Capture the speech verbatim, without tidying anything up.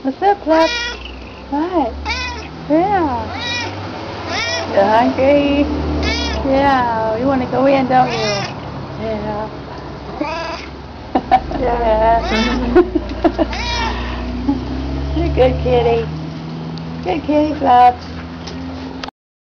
What's up, Fluff? What? Yeah. You hungry? Yeah. You want to go in, don't you? Yeah. Yeah. You're a good kitty. Good kitty, Fluff.